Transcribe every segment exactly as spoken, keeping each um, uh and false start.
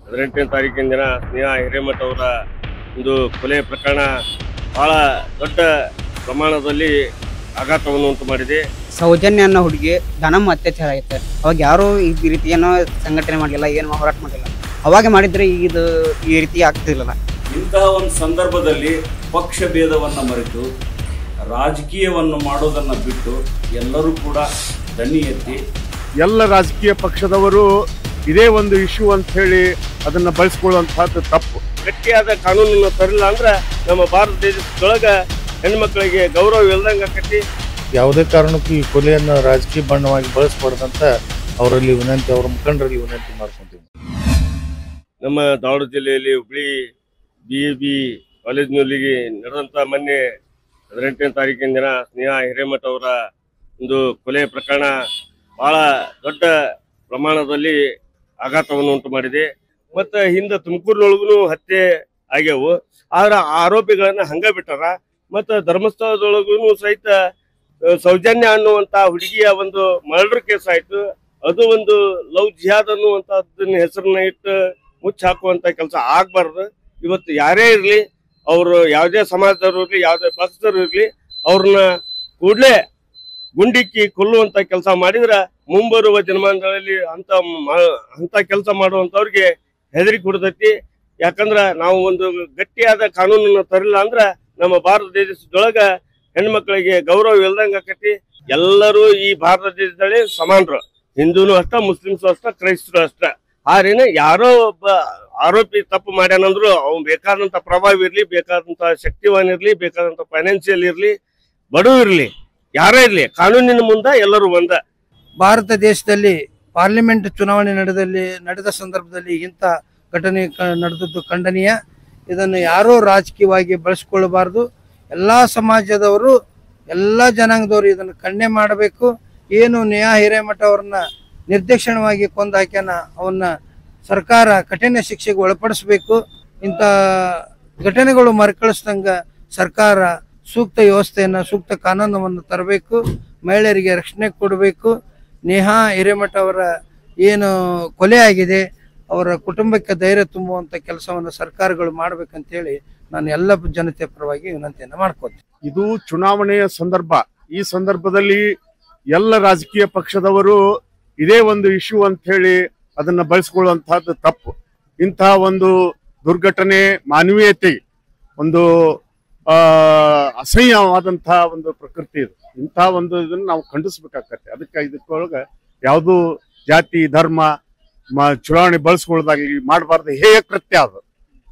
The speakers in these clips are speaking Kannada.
ಹದಿನೆಂಟನೇ ತಾರೀಕಿನ ದಿನ ಸ್ನೇಹಾ ಹಿರೇಮಠ ಅವರ ಒಂದು ಕೊಲೆ ಪ್ರಕರಣ ಬಹಳ ದೊಡ್ಡ ಪ್ರಮಾಣದಲ್ಲಿ ಆಘಾತವನ್ನು ಉಂಟು ಮಾಡಿದೆ. ಸೌಜನ್ಯ ಅನ್ನೋ ಹುಡುಗಿ ಧನಮ್ ಅತ್ಯಾಚಾರ ಆಯ್ತು. ಅವಾಗ ಯಾರು ಈ ರೀತಿ ಏನೋ ಸಂಘಟನೆ ಮಾಡಲಿಲ್ಲ, ಏನು ಹೋರಾಟ ಮಾಡಲಿಲ್ಲ. ಅವಾಗ ಮಾಡಿದ್ರೆ ಇದು ಈ ರೀತಿ ಆಗ್ತಿರ್ಲಿಲ್ಲ. ಇಂತಹ ಒಂದು ಸಂದರ್ಭದಲ್ಲಿ ಪಕ್ಷ ಭೇದವನ್ನು ಮರೆತು ರಾಜಕೀಯವನ್ನು ಮಾಡೋದನ್ನು ಬಿಟ್ಟು ಎಲ್ಲರೂ ಕೂಡ ದನಿ ಎತ್ತಿ ಎಲ್ಲ ರಾಜಕೀಯ ಪಕ್ಷದವರು ಇದೇ ಒಂದು ಇಶ್ಯೂ ಅಂತ ಹೇಳಿ ಅದನ್ನ ಬಳಸ್ಕೊಳ್ಳುವಂತಹದ್ದು ತಪ್ಪು. ಗಟ್ಟಿಯಾದ ಕಾನೂನನ್ನು ತರಲಿಲ್ಲ ಅಂದ್ರೆ ನಮ್ಮ ಭಾರತ ದೇಶದೊಳಗ ಹೆಣ್ಮಕ್ಳಿಗೆ ಗೌರವ ಇಲ್ದಂಗ ಕಟ್ಟಿ ಯಾವುದೇ ಕಾರಣಕ್ಕೂ ಈ ಕೊಲೆಯನ್ನು ರಾಜಕೀಯ ಬಣ್ಣವಾಗಿ ಬಳಸಬಾರ್ದಂತ ಅವರಲ್ಲಿ ವಿನಂತಿ, ಅವರ ಮುಖಂಡರಲ್ಲಿ ವಿನಂತಿ ಮಾಡ್ಕೊಂತೀವಿ. ನಮ್ಮ ಧಾರವಾಡ ಜಿಲ್ಲೆಯಲ್ಲಿ ಹುಬ್ಳಿ ಬಿ ಎ ಬಿ ಕಾಲೇಜಿನಲ್ಲಿ ನಡೆದಂತ ಮೊನ್ನೆ ಹದಿನೆಂಟನೇ ತಾರೀಕಿನ ದಿನ ಸ್ನೇಹಾ ಹಿರೇಮಠ ಅವರ ಒಂದು ಕೊಲೆ ಪ್ರಕರಣ ಬಹಳ ದೊಡ್ಡ ಪ್ರಮಾಣದಲ್ಲಿ ಆಘಾತವನ್ನು ಉಂಟು ಮಾಡಿದೆ. ಮತ್ತು ಹಿಂದೆ ತುಮಕೂರಿನೊಳಗೂ ಹತ್ಯೆ ಆಗ್ಯಾವು. ಆದ್ರೆ ಆರೋಪಿಗಳನ್ನ ಹಂಗ ಬಿಟ್ಟಾರ. ಮತ್ತು ಧರ್ಮಸ್ಥಳದೊಳಗೂ ಸಹಿತ ಸೌಜನ್ಯ ಅನ್ನುವಂಥ ಹುಡುಗಿಯ ಒಂದು ಮರ್ಡರ್ ಕೇಸ್ ಆಯಿತು. ಅದು ಒಂದು ಲವ್ ಜಿಹಾದ್ ಅನ್ನುವಂಥದ್ದನ್ನ ಹೆಸರನ್ನ ಇಟ್ಟು ಮುಚ್ಚಿ ಹಾಕುವಂಥ ಕೆಲಸ ಆಗಬಾರ್ದು. ಇವತ್ತು ಯಾರೇ ಇರಲಿ, ಅವರು ಯಾವುದೇ ಸಮಾಜದವರು ಇರಲಿ, ಯಾವುದೇ ಪಕ್ಷದವರು ಇರಲಿ, ಅವ್ರನ್ನ ಕೂಡಲೇ ಗುಂಡಿಕ್ಕಿ ಕೊಲ್ಲುವಂಥ ಕೆಲಸ ಮಾಡಿದ್ರೆ ಮುಂಬರುವ ದಿನಮಾನಗಳಲ್ಲಿ ಅಂತ ಅಂತ ಕೆಲಸ ಮಾಡುವಂಥವ್ರಿಗೆ ಹೆದರಿಕೆ ಕೊಡ್ತೈತಿ. ಯಾಕಂದ್ರೆ ನಾವು ಒಂದು ಗಟ್ಟಿಯಾದ ಕಾನೂನನ್ನು ತರಲಿಲ್ಲ ಅಂದ್ರೆ ನಮ್ಮ ಭಾರತ ದೇಶದೊಳಗ ಹೆಣ್ಮಕ್ಳಿಗೆ ಗೌರವ ಇಲ್ದಂಗ ಆಕತಿ. ಎಲ್ಲರೂ ಈ ಭಾರತ ದೇಶದಲ್ಲಿ ಸಮಾನರು, ಹಿಂದೂನು ಅಷ್ಟ, ಮುಸ್ಲಿಮ್ಸು ಅಷ್ಟ, ಕ್ರೈಸ್ತರು ಅಷ್ಟ. ಆರೇನೆ ಯಾರೋ ಒಬ್ಬ ಆರೋಪಿ ತಪ್ಪು ಮಾಡ್ಯಾನಂದ್ರು ಅವ್ನು ಬೇಕಾದಂತ ಪ್ರಭಾವ ಇರ್ಲಿ, ಬೇಕಾದಂತ ಶಕ್ತಿವಾನ್ ಇರ್ಲಿ, ಬೇಕಾದಂತ ಫೈನಾನ್ಸಿಯಲ್ ಇರ್ಲಿ, ಬಡವ ಇರ್ಲಿ, ಯಾರೇ ಇರ್ಲಿ, ಕಾನೂನಿನ ಮುಂದೆ ಎಲ್ಲರೂ ಒಂದ. ಭಾರತ ದೇಶದಲ್ಲಿ ಪಾರ್ಲಿಮೆಂಟ್ ಚುನಾವಣೆ ನಡೆದಲ್ಲಿ ನಡೆದ ಸಂದರ್ಭದಲ್ಲಿ ಇಂಥ ಘಟನೆ ನಡೆದದ್ದು ಖಂಡನೀಯ. ಇದನ್ನು ಯಾರೂ ರಾಜಕೀಯವಾಗಿ ಬಳಸಿಕೊಳ್ಳಬಾರ್ದು. ಎಲ್ಲ ಸಮಾಜದವರು, ಎಲ್ಲ ಜನಾಂಗದವರು ಇದನ್ನು ಖಂಡನೆ ಮಾಡಬೇಕು. ಏನು ಸ್ನೇಹಾ ಹಿರೇಮಠ ಅವ್ರನ್ನ ನಿರ್ದೇಶನವಾಗಿ ಕೊಂದು ಹಾಕ್ಯಾನ, ಅವನ್ನ ಸರ್ಕಾರ ಕಠಿಣ ಶಿಕ್ಷೆಗೆ ಒಳಪಡಿಸಬೇಕು. ಇಂಥ ಘಟನೆಗಳು ಮರುಕಳಿಸ್ದಂಗ ಸರ್ಕಾರ ಸೂಕ್ತ ವ್ಯವಸ್ಥೆಯನ್ನು, ಸೂಕ್ತ ಕಾನೂನನ್ನು ತರಬೇಕು. ಮಹಿಳೆಯರಿಗೆ ರಕ್ಷಣೆ ಕೊಡಬೇಕು. ಸ್ನೇಹಾ ಹಿರೇಮಠ ಅವರ ಏನು ಕೊಲೆ ಆಗಿದೆ, ಅವರ ಕುಟುಂಬಕ್ಕೆ ಧೈರ್ಯ ತುಂಬುವಂಥ ಕೆಲಸವನ್ನು ಸರ್ಕಾರಗಳು ಮಾಡ್ಬೇಕಂತೇಳಿ ನಾನು ಎಲ್ಲ ಜನತೆ ಪರವಾಗಿ ವಿನಂತಿಯನ್ನು ಮಾಡ್ಕೋತೀನಿ. ಇದು ಚುನಾವಣೆಯ ಸಂದರ್ಭ. ಈ ಸಂದರ್ಭದಲ್ಲಿ ಎಲ್ಲ ರಾಜಕೀಯ ಪಕ್ಷದವರು ಇದೇ ಒಂದು ಇಶ್ಯೂ ಅಂತ ಹೇಳಿ ಅದನ್ನ ಬಳಸ್ಕೊಳ್ಳುವಂತಹದ್ದು ತಪ್ಪು. ಇಂತಹ ಒಂದು ದುರ್ಘಟನೆ ಮಾನವೀಯತೆ ಒಂದು ಆ ಅಸಹ್ಯವಾದಂತಹ ಒಂದು ಪ್ರಕೃತಿ ಇದು. ಇಂತಹ ಒಂದು ಇದನ್ನ ನಾವು ಖಂಡಿಸ್ಬೇಕಾಗತ್ತೆ. ಅದಕ್ಕೆ ಇದಕ್ಕೊಳಗ ಯಾವುದು ಜಾತಿ ಧರ್ಮ ಚುನಾವಣೆ ಬಳಸ್ಕೊಳ್ಳೋದಾಗ್ಲಿ ಮಾಡಬಾರ್ದು. ಹೇಯ ಕೃತ್ಯ ಅದು.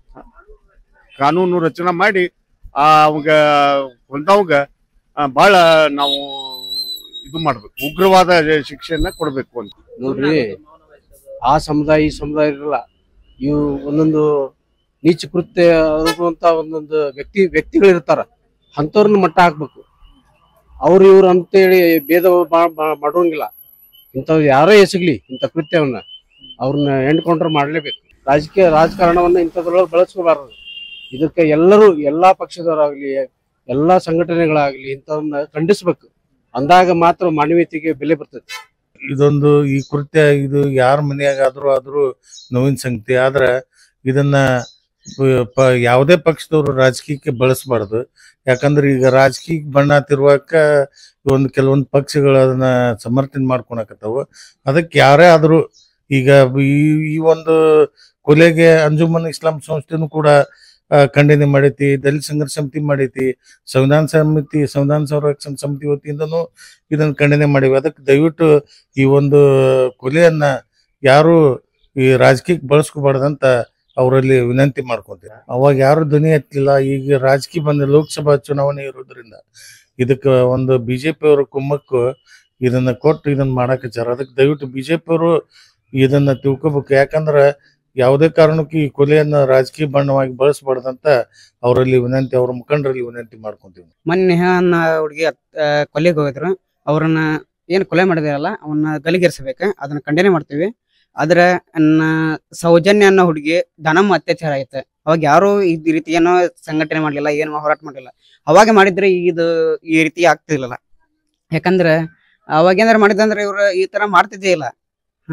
ಕಾನೂನು ರಚನೆ ಮಾಡಿ ಆ ಅವಾಗ ಹೊಂದವಾಗ ಬಹಳ ನಾವು ಇದು ಮಾಡ್ಬೇಕು, ಉಗ್ರವಾದ ಶಿಕ್ಷೆಯನ್ನ ಕೊಡ್ಬೇಕು ಅಂತ. ನೋಡ್ರಿ, ಆ ಸಮುದಾಯ ಈ ಸಮುದಾಯ ಇರಲ್ಲ, ಇವು ಒಂದೊಂದು ನೀಚ ಕೃತ್ಯ ಅಂತ ಒಂದೊಂದು ವ್ಯಕ್ತಿ ವ್ಯಕ್ತಿಗಳಿರ್ತಾರ, ಅಂಥವ್ರನ್ನ ಮಟ್ಟ ಹಾಕ್ಬೇಕು. ಅವ್ರು ಇವ್ರು ಅಂತೇಳಿ ಭೇದ ಮಾಡೋಂಗಿಲ್ಲ. ಇಂಥವ್ರು ಯಾರೇ ಎಸಗ್ಲಿ ಇಂಥ ಕೃತ್ಯವನ್ನ ಅವ್ರನ್ನ ಎಂಡ್ಕೊಂಡ್ರೆ ಮಾಡಲೇಬೇಕು. ರಾಜಕೀಯ ರಾಜಕಾರಣವನ್ನ ಇಂಥದ್ರೊಳಗೆ ಬಳಸ್ಕೋಬಾರದು. ಇದಕ್ಕೆ ಎಲ್ಲರೂ, ಎಲ್ಲಾ ಪಕ್ಷದವರಾಗ್ಲಿ, ಎಲ್ಲಾ ಸಂಘಟನೆಗಳಾಗ್ಲಿ ಇಂಥವನ್ನ ಖಂಡಿಸ್ಬೇಕು. ಅಂದಾಗ ಮಾತ್ರ ಮಾನವೀಯತೆಗೆ ಬೆಲೆ ಬರ್ತದೆ. ಇದೊಂದು ಈ ಕೃತ್ಯ ಇದು ಯಾರ ಮನೆಯಾಗಾದ್ರೂ ಆದ್ರೂ ನೋವಿನ ಸಂಗತಿ. ಆದ್ರೆ ಇದನ್ನ ಪ ಯಾವುದೇ ಪಕ್ಷದವರು ರಾಜಕೀಯಕ್ಕೆ ಬಳಸಬಾರ್ದು. ಯಾಕಂದ್ರೆ ಈಗ ರಾಜಕೀಯಕ್ಕೆ ಬಣ್ಣ ತಿರುವಾಕ ಒಂದು ಕೆಲವೊಂದು ಪಕ್ಷಗಳು ಅದನ್ನ ಸಮರ್ಥನೆ ಮಾಡ್ಕೊಳಕತ್ತಾವ. ಅದಕ್ಕೆ ಯಾರೇ ಆದ್ರೂ ಈಗ ಈ ಈ ಒಂದು ಕೊಲೆಗೆ ಅಂಜುಮನ್ ಇಸ್ಲಾಂ ಸಂಸ್ಥೆನೂ ಕೂಡ ಖಂಡನೆ ಮಾಡೈತಿ, ದಲಿತ ಸಂಘರ್ಷ ಸಮಿತಿ ಮಾಡೈತಿ, ಸಂವಿಧಾನ ಸಮಿತಿ ಸಂವಿಧಾನ ಸಂರಕ್ಷಣಾ ಸಮಿತಿ ವತಿಯಿಂದನೂ ಇದನ್ನ ಖಂಡನೆ ಮಾಡಿವಿ. ಅದಕ್ಕೆ ದಯವಿಟ್ಟು ಈ ಒಂದು ಕೊಲೆಯನ್ನ ಯಾರು ಈ ರಾಜಕೀಯಕ್ಕೆ ಬಳಸ್ಕೋಬಾರ್ದಂತ ಅವರಲ್ಲಿ ವಿನಂತಿ ಮಾಡ್ಕೊಂತೀವಿ. ಅವಾಗ ಯಾರು ಧ್ವನಿ ಎತ್ತಲಿಲ್ಲ. ಈಗ ರಾಜಕೀಯ ಬಂದ ಲೋಕಸಭಾ ಚುನಾವಣೆ ಇರೋದ್ರಿಂದ ಇದಕ್ಕೆ ಒಂದು ಬಿಜೆಪಿ ಅವರ ಕುಮ್ಮಕ್ಕು ಇದನ್ನ ಕೊಟ್ಟು ಇದನ್ನ ಮಾಡಾಕಚ್ಚಾರ. ಅದಕ್ಕೆ ದಯವಿಟ್ಟು ಬಿಜೆಪಿ ಅವರು ಇದನ್ನ ತಿಳ್ಕೊಬೇಕು. ಯಾಕಂದ್ರೆ ಯಾವುದೇ ಕಾರಣಕ್ಕೂ ಈ ಕೊಲೆಯನ್ನ ರಾಜಕೀಯ ಬಣ್ಣವಾಗಿ ಬಳಸಬಾರ್ದಂತ ಅವರಲ್ಲಿ ವಿನಂತಿ, ಅವರ ಮುಖಂಡರಲ್ಲಿ ವಿನಂತಿ ಮಾಡ್ಕೊಂತೀವಿ. ಮೊನ್ನೆ ಅನ್ನ ಹುಡುಗಿ ಕೊಲೆಗೆ ಹೋಗಿದ್ರು. ಅವ್ರನ್ನ ಏನ್ ಕೊಲೆ ಮಾಡಿದಾರಲ್ಲ ಅವನ್ನ ಗಲಿಗೇರಿಸಬೇಕು, ಅದನ್ನ ಖಂಡನೆ ಮಾಡ್ತೀವಿ. ಆದ್ರೆ ಸೌಜನ್ಯ ಅನ್ನೋ ಹುಡುಗಿ ಧನಮ್ ಅತ್ಯಾಚಾರ ಆಯ್ತು. ಅವಾಗ ಯಾರು ಈ ರೀತಿ ಏನೋ ಸಂಘಟನೆ ಮಾಡ್ಲಿಲ್ಲ, ಏನು ಹೋರಾಟ ಮಾಡಲಿಲ್ಲ. ಅವಾಗ ಮಾಡಿದ್ರೆ ಇದು ಈ ರೀತಿ ಆಗ್ತಿರ್ಲಿಲ್ಲ. ಯಾಕಂದ್ರೆ ಅವಾಗ ಏನಾರ ಮಾಡಿದಂದ್ರೆ ಇವ್ರು ಈ ತರ ಮಾಡ್ತಿದ್ದೇ ಇಲ್ಲ.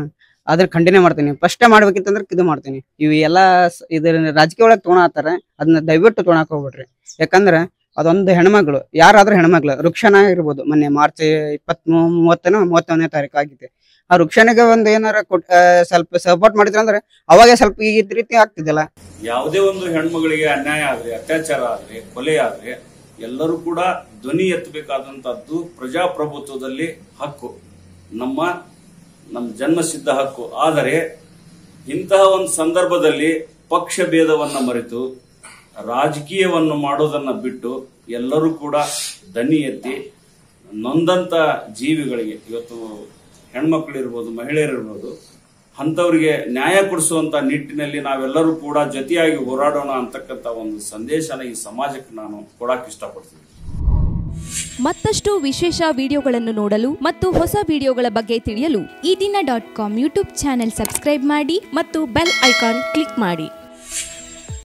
ಅದ್ರ ಖಂಡನೆ ಮಾಡ್ತೀನಿ. ಫಸ್ಟ್ ಮಾಡ್ಬೇಕಿತ್ತಂದ್ರೆ ಇದು ಮಾಡ್ತೀನಿ. ಇವು ಎಲ್ಲಾ ಸ- ಇದ್ರ ರಾಜಕೀಯ ಒಳಗೆ ತೊಗೊಳತ್ತಾರ, ಅದನ್ನ ದಯವಿಟ್ಟು ತೊಗೊಳಕ್ ಹೋಗ್ಬಿಡ್ರಿ. ಯಾಕಂದ್ರ ಅದೊಂದು ಹೆಣ್ಮಗಳು, ಯಾರಾದ್ರೂ ಹೆಣ್ಮಕ್ಳು, ವೃಕ್ಷನ ಇರ್ಬೋದು. ಮೊನ್ನೆ ಮಾರ್ಚ್ ಇಪ್ಪತ್ತ್ ಮೂವತ್ತನ ಮೂವತ್ತೊಂದನೇ ತಾರೀಕು ಆಗಿದೆ. ಆ ವೃಕ್ಷನಿಗೆ ಒಂದು ಏನಾರ ಕೊಟ್ ಆ, ಸ್ವಲ್ಪ ಸಪೋರ್ಟ್ ಮಾಡಿದ್ರ ಅಂದ್ರೆ ಅವಾಗ ಸ್ವಲ್ಪ ಈ ರೀತಿ ಆಗ್ತಿದ್ದಿಲ್ಲ. ಯಾವುದೇ ಒಂದು ಹೆಣ್ಮಗಳಿಗೆ ಅನ್ಯಾಯ ಆದ್ರೆ, ಅತ್ಯಾಚಾರ ಆದ್ರೆ, ಕೊಲೆ ಆದ್ರೆ ಎಲ್ಲರೂ ಕೂಡ ಧ್ವನಿ ಎತ್ತಬೇಕಾದಂತದ್ದು ಪ್ರಜಾಪ್ರಭುತ್ವದಲ್ಲಿ ಹಕ್ಕು, ನಮ್ಮ ನಮ್ಮ ಜನ್ಮಸಿದ್ಧ ಹಕ್ಕು. ಆದರೆ ಇಂತಹ ಒಂದು ಸಂದರ್ಭದಲ್ಲಿ ಪಕ್ಷ ಭೇದವನ್ನ ಮರೆತು ರಾಜಕೀಯವನ್ನು ಮಾಡೋದನ್ನ ಬಿಟ್ಟು ಎಲ್ಲರೂ ಕೂಡ ಧ್ವನಿ ಎತ್ತಿ ನೊಂದಂತ ಜೀವಿಗಳಿಗೆ, ಇವತ್ತು ಹೆಣ್ಮಕ್ಳಿರ್ಬೋದು, ಮಹಿಳೆಯರಿರ್ಬೋದು, ಅಂಥವ್ರಿಗೆ ನ್ಯಾಯ ಕೊಡಿಸುವಂತ ನಿಟ್ಟಿನಲ್ಲಿ ನಾವೆಲ್ಲರೂ ಕೂಡ ಜೊತೆಯಾಗಿ ಹೋರಾಡೋಣ ಅಂತಕ್ಕಂಥ ಒಂದು ಸಂದೇಶನ ಈ ಸಮಾಜಕ್ಕೆ ನಾನು ಕೊಡಕ್ಕೆ ಇಷ್ಟಪಡ್ತೀನಿ. ಮತ್ತಷ್ಟು ವಿಶೇಷ ವಿಡಿಯೋಗಳನ್ನು ನೋಡಲು ಮತ್ತು ಹೊಸ ವಿಡಿಯೋಗಳ ಬಗ್ಗೆ ತಿಳಿಯಲು Ee Dina dot com YouTube channel subscribe ಮಾಡಿ ಮತ್ತು ಬೆಲ್ ಐಕಾನ್ ಕ್ಲಿಕ್ ಮಾಡಿ.